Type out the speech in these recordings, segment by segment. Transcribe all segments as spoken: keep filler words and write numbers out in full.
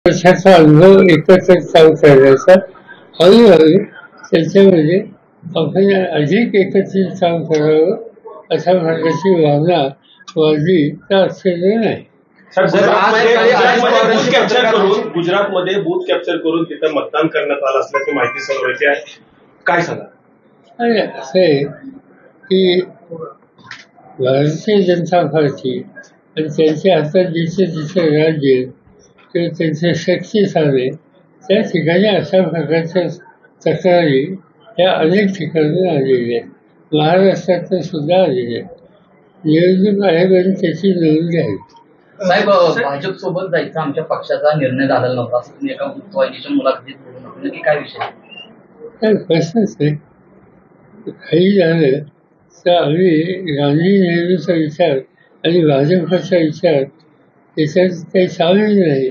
वर्षाचा अनुभव एकत्र काम करण्याचा हळूहळू त्याच्यामध्ये आपण अधिक एकत्रित काम करावं अशा प्रकारची भावना वाढली तर आश्चर्य नाही. गुजरातमध्ये बूथ कॅप्चर करून तिथं मतदान करण्यात आलं असल्याची माहिती समोर येते आहे, काय सांगा? आणि असं आहे की भारतीय जनता पार्टी आणि त्यांच्या हातात जिथे जिथे राज्य किंवा त्यांचे शक्ती साधे त्या ठिकाणी अशा प्रकारच्या तक्रारी त्या अनेक ठिकाणी आलेल्या आहेत. महाराष्ट्रात सुद्धा आलेल्या आहेत. निवडणूक आयोगाने त्याची नोंद घ्यावी. साहेब, भाजप सोबत जायचा आमच्या पक्षाचा निर्णय झालेला नव्हता असं तुम्ही एका वाहिनीच्या मुलाखतीत बोलून होते, नक्की काय विषय? काय प्रश्नच नाही. काही झालं तर आम्ही गांधी नेहरूचा विचार आणि भाजपचा विचार त्याच्यात काही सामील नाही.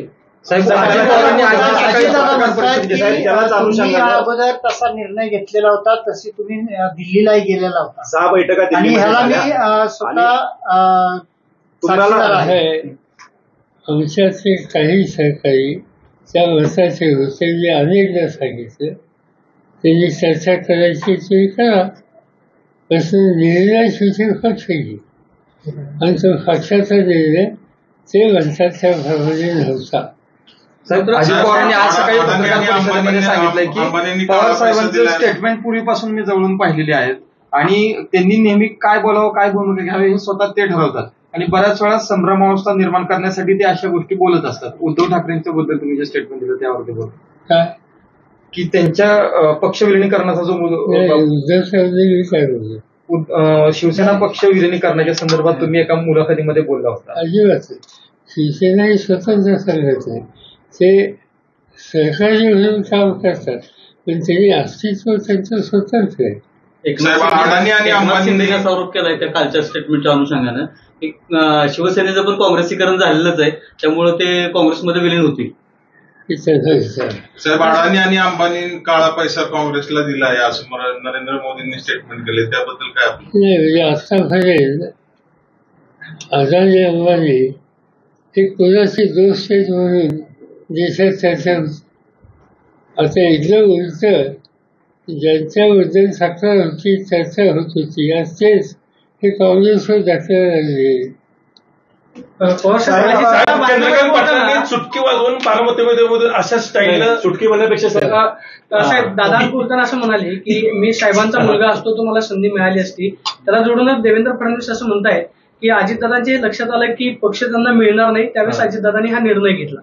तुम्ही अगोदर तसा निर्णय घेतलेला होता, तशी तुम्ही दिल्लीलाही गेलेला होता. सहा बैठका आणि ह्याला मी स्वतः साक्षीदार आहे. आमच्यातले काही सहकारी त्या मताचे होते. मी अनेकदा सांगितलं त्यांनी चर्चा करायची तुम्ही करा, पण निर्णय शेवटी पक्ष घे. आणि तो पक्षाचा निर्णय ते म्हणतात त्याप्रमाणे नव्हता. अजित पवारांनी आज सकाळी पत्रकार परिषदेमध्ये सांगितलंय की पवार साहेबांचं स्टेटमेंट पूर्वीपासून मी जवळून पाहिलेले आहेत आणि त्यांनी नेहमी काय बोलावं काय भूमिका घ्यावी हे स्वतः ते ठरवतात आणि बऱ्याच वेळा संभ्रमावस्था निर्माण करण्यासाठी ते अशा गोष्टी बोलत असतात. उद्धव ठाकरेंच्या बद्दल तुम्ही जे स्टेटमेंट दिलं त्यावरती बोलतो काय की त्यांच्या पक्ष विलिनीकरणाचा जो उद्धव साहेबांनी काय बोलतो शिवसेना पक्ष विलिनीकरणाच्या संदर्भात तुम्ही एका मुलाखतीमध्ये बोलला होता. अजिबात शिवसेना ही स्वतंत्र संघटना आहे. ते सहकारी म्हणून काम करतात पण त्यांनी अस्तित्व त्यांचं स्वतंत्र आहे. आरोप केलाय त्या कालच्या स्टेटमेंटच्या अनुषंगानं की शिवसेनेचं पण काँग्रेसीकरण झालेलंच आहे, त्यामुळे ते काँग्रेसमध्ये विलीन होतील. साहेब, अडाणी आणि अंबानी काळा पैसा काँग्रेसला दिला आहे असं नरेंद्र मोदींनी स्टेटमेंट केले, त्याबद्दल काय आपलं? नाही म्हणजे आतापर्यंत अदानी अंबानी हे कोणाचे दोस्त आहेत म्हणून देशात चर्चा होती. आता एकदम उलट ज्यांच्याबद्दल तक्रार होती चर्चा होत होती आज तेच हे काँग्रेसवर दाखल लागले. चंद्रकांत पाटलांनी चुटकी वाजवून बारामतीमध्ये अशा स्टाईलनं चुटकी म्हणण्यापेक्षा साहेब दादा बोलताना असं म्हणाले की मी साहेबांचा मुलगा असतो तो मला संधी मिळाली असती. त्याला जोडूनच देवेंद्र फडणवीस असं म्हणतायत की अजितदादांचे लक्षात आलं की पक्ष त्यांना मिळणार नाही, त्यावेळेस अजितदादांनी हा निर्णय घेतला.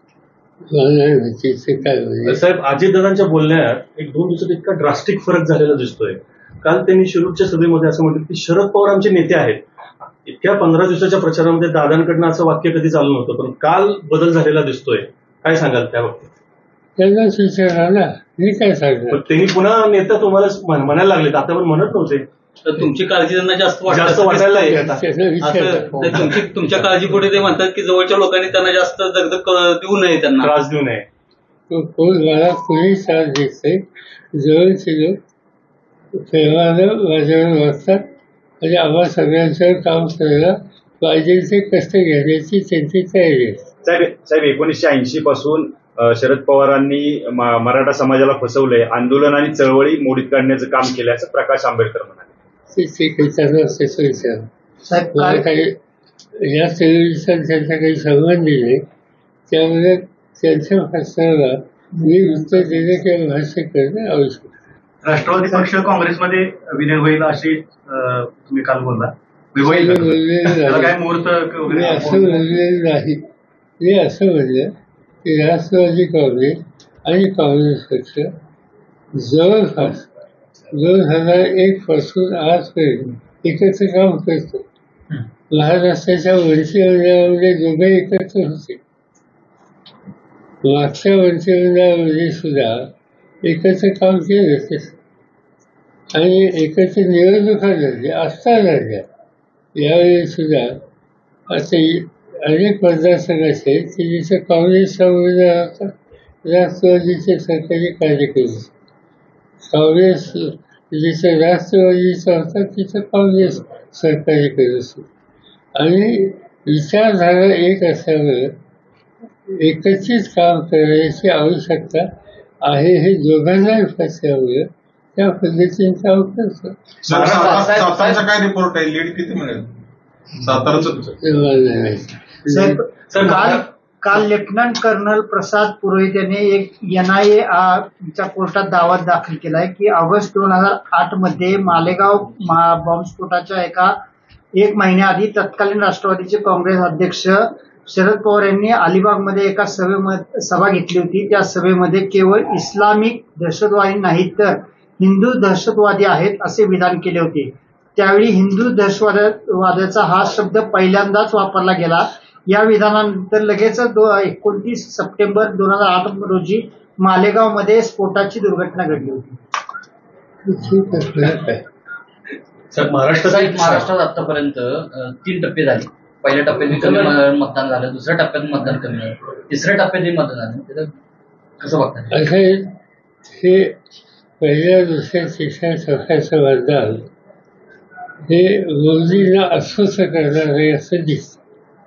साहेब, अजितदादांच्या बोलण्यात एक दोन दिवसात इतका ड्रास्टिक फरक झालेला दिसतोय. काल त्यांनी शिरूरच्या सभेमध्ये असं म्हटलं की शरद पवार आमचे नेते आहेत. इतक्या पंधरा दिवसाच्या प्रचारामध्ये दादांकडनं असं वाक्य कधी चालू नव्हतं, पण काल बदल झालेला दिसतोय. काय सांगाल त्या बाबतीत? त्यांनाच विचारायला मी काय सांगणार. त्यांनी पुन्हा नेता तुम्हाला म्हणायला लागले, आता पण म्हणत नव्हते. तर तुमची काळजी त्यांना जास्त जास्त वाटायला तुमची तुमच्या काळजीपोटी ते म्हणतात की जवळच्या लोकांनी त्यांना जास्त दगदग देऊ नये, त्यांना त्रास देऊ नये. मला कोणी त्रास देत नाही. जवळचे लोक प्रेमानं माझ्यावर वागतात आणि आम्हा सगळ्यांचं काम करायला पाहिजे ते कष्ट घेण्याची त्यांची तयारी आहे. साहेब साहेब एकोणीसशे ऐंशी पासून शरद पवारांनी मराठा समाजाला फसवलंय, आंदोलन आणि चळवळी मोडीत काढण्याचं काम केलं असं प्रकाश आंबेडकर म्हणाले. ते काही असं विचार मला काही या चळवळीचा त्यांचा काही संबंध नाही. त्यामुळे त्यांच्या प्रश्नाला मी उत्तर देणं किंवा भाष्य करणं आवश्यक. राष्ट्रवादी पक्ष काँग्रेसमध्ये विलीन होईल अशी तुम्ही काल बोलला. काय मुहूर्त मी असं बोललेलं नाही. मी असं म्हणलं की राष्ट्रवादी काँग्रेस आणि काँग्रेस पक्ष जवळपास दोन हजार एक पासून आजपर्यंत एकत्र काम करतो. महाराष्ट्राच्या मंत्रिमंडळामध्ये दोघे एकत्र होते. मागच्या मंत्रिमंडळामध्ये सुद्धा एकत्र काम केलं ते आणि एकत्र निवडणुका झाल्या असता झाल्या. यावेळी सुद्धा असे अनेक मतदारसंघ असे की जिथे काँग्रेसचा उमेदवार होता, राष्ट्रवादीचे सरकारी कार्यकर्ते. काँग्रेस जिथे राष्ट्रवादीचा होता तिथं काँग्रेस सरकारी करत असतो. आणि विचारधारा एक असल्यामुळे एकत्रित काम करण्याची आवश्यकता आहे हे दोघांनाही पचवलं, त्या पद्धतीने काम करतो. साताराचा काय रिपोर्ट आहे? लीड किती मिळेल साताराचं? सर, काल काल लेफ्टनंट कर्नल प्रसाद पुरोहित यांनी एक एन आय एच्या कोर्टात दावा दाखल केलाय की ऑगस्ट दोन हजार आठ मध्ये मालेगाव बॉम्बस्फोटाच्या एका एक महिन्याआधी तत्कालीन राष्ट्रवादीचे काँग्रेस अध्यक्ष शरद पवार यांनी अलिबागमध्ये एका सभेमध्ये सभा घेतली होती. त्या सभेमध्ये केवळ इस्लामिक दहशतवादी नाहीत तर हिंदू दहशतवादी आहेत असे विधान केले होते. त्यावेळी हिंदू दहशतवादाचा हा शब्द पहिल्यांदाच वापरला गेला. या विधानानंतर लगेच एकोणतीस सप्टेंबर दोन हजार आठ रोजी मालेगावमध्ये स्फोटाची दुर्घटना घडली होती. महाराष्ट्रात महाराष्ट्रात आतापर्यंत तीन टप्पे झाले. पहिल्या टप्प्यात कमी मतदान झालं, दुसऱ्या टप्प्यात मतदान कमी झालं, तिसऱ्या टप्प्यात मतदान झालं. त्याचं कसं बघता? हे पहिल्या दुसऱ्या तिसऱ्या टप्प्याचं मतदान हे मोदींना अस्वस्थ करणार आहे असं दिसतं.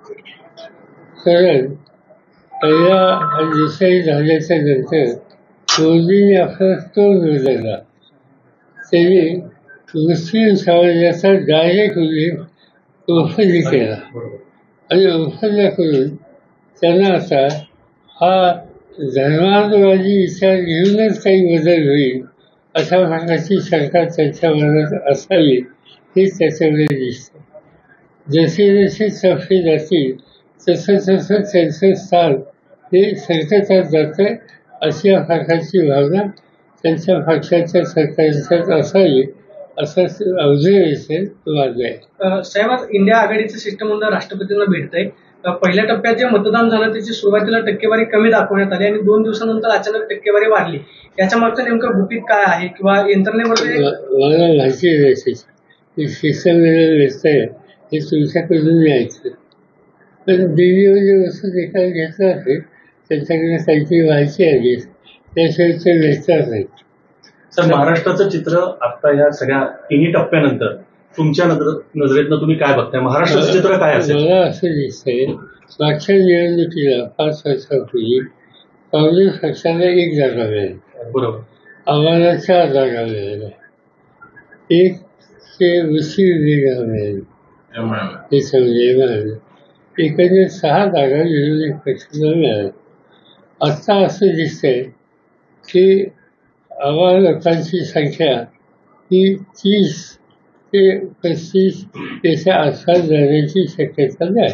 कारण पहिल्या आणि दुसऱ्या झाल्याच्या नंतर मोदींनी आपला तोल बदलला. त्यांनी मुस्लिम समाजाचा डायरेक्ट उल्लेख ओफंदी केला आणि ओफंदा करून त्यांना आता हा धर्मांतरवादी विचार घेऊनच काही बदल होईल अशा प्रकारची शंका त्यांच्या मनात असावी हे त्याच्याकडे दिसतं. जसे जसे टप्पे जातील तसं तसं त्यांचं स्थान हे संकटात जातं अशा प्रकारची भावना त्यांच्या पक्षाच्या सरकारच्यात असावी असं ऑब्झर्वेशन माझं आहे. साहेब, आज इंडिया आघाडीचं शिष्टमंडळ राष्ट्रपतींना भेटतंय. पहिल्या टप्प्यात जे मतदान झालं त्याची सुरुवातीला टक्केवारी कमी दाखवण्यात आली आणि दोन दिवसानंतर अचानक टक्केवारी वाढली. याच्या मागचं नेमकं गुपित काय आहे किंवा यंत्रणेमध्ये? मला माहिती आहे शिष्टमंडळ भेटतंय हे तुमच्याकडून यायचं, पण दिल्लीवर जे वस्तू एका घेतला असेल त्यांच्याकडे काहीतरी माहिती आली त्याशिवाय ते भेटणार नाही. सर, महाराष्ट्राचं चित्र आता या सगळ्या तिन्ही टप्प्यानंतर तुमच्या नजरेतनं तुम्ही काय बघताय? महाराष्ट्राचं चित्र काय असेल? मला असं दिसतंय मागच्या निवडणुकीला पाच वर्षापूर्वी काँग्रेस पक्षाला एक जागा मिळाली, बरोबर, आम्हाला चार जागा मिळाल्या, एक ते मुस्लिम लीगला मिळाली, हे समजे मिळालं, एकंदर सहा जागा विरोधी पक्षाला मिळाल्या. आता असं दिसतंय की आम्हाला लोकांची संख्या ही तीस ते पस्तीस त्याच्या आसपास जाण्याची शक्यता नाही.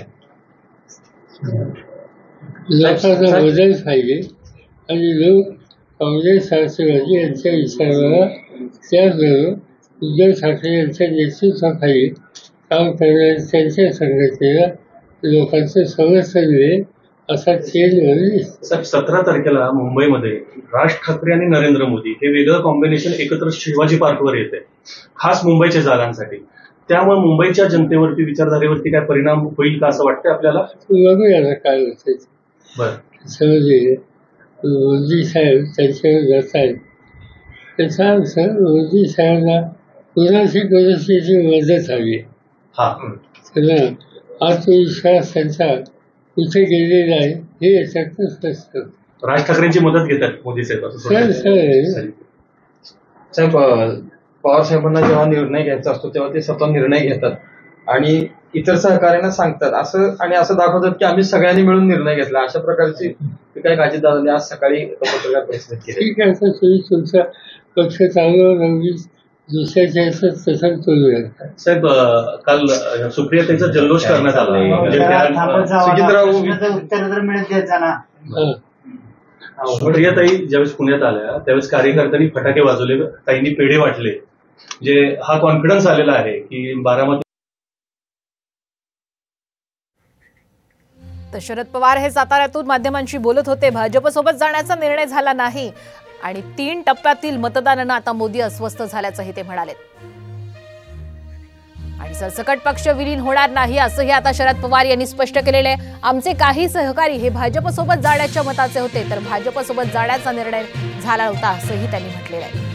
लोकांना बदल पाहिजे आणि लोक काँग्रेस राष्ट्रवादी यांच्या विचाराला त्याचबरोबर उद्धव ठाकरे यांच्या नेतृत्वाखाली काम करणाऱ्या त्यांच्या संघटनेला लोकांचं समर्थन मिळेल असा चेंज होईल. सतरा तारखेला मुंबईमध्ये राज ठाकरे आणि नरेंद्र मोदी हे वेगळं कॉम्बिनेशन एकत्र शिवाजी पार्कवर येत आहे, खास मुंबईच्या जागांसाठी. त्यामुळे मुंबईच्या जनतेवरती विचारधारेवरती काय परिणाम होईल का असं वाटतंय आपल्याला? बघूया काय होतं. बरं, समजले मोदी साहेब त्यांच्यावर जात आहेत त्याचा अर्थ मोदी साहेबांना कुणाची परिस्थितीची मदत हवी. हा, त्यांना आत्मविश्वास त्यांचा कुठे गेलेला आहे हे याच्यातच असतं. राज ठाकरेंची मदत घेतात मोदी साहेब. साहेब, पवार साहेबांना जेव्हा निर्णय घ्यायचा असतो तेव्हा ते स्वतः निर्णय घेतात आणि इतर सहकार्यांना सांगतात असं आणि असं दाखवतात की आम्ही सगळ्यांनी मिळून निर्णय घेतला. अशा प्रकारची काही अजितदादांनी आज सकाळी पत्रकार परिषदेत केली. ठीक आहे, तर तुम्ही तुमचा पक्ष चालवून दुसऱ्याच्या तसंच करू शकता. साहेब, काल सुप्रियाताईचा जल्लोष करण्यात आला. उत्तर तर मिळत द्यायचा ना. सुप्रियाताई ज्यावेळेस पुण्यात आल्या त्यावेळेस कार्यकर्त्यांनी फटाके वाजवले, ताईंनी पेढे वाटले, जे हा कॉन्फिडन्स आलेला आहे की बारामती. तर शरद पवार हे साताऱ्यातून माध्यमांशी बोलत होते. भाजपसोबत जाण्याचा निर्णय झाला नाही आणि तीन टप्प्यातील मतदानानं आता मोदी अस्वस्थ झाल्याचंही ते म्हणाले. आणि सरसकट पक्ष विलीन होणार नाही असंही आता शरद पवार यांनी स्पष्ट केलेलं आहे. आमचे काही सहकारी हे भाजपसोबत जाण्याच्या मताचे होते तर भाजपसोबत जाण्याचा निर्णय झाला होता असंही त्यांनी म्हटलेलं आहे.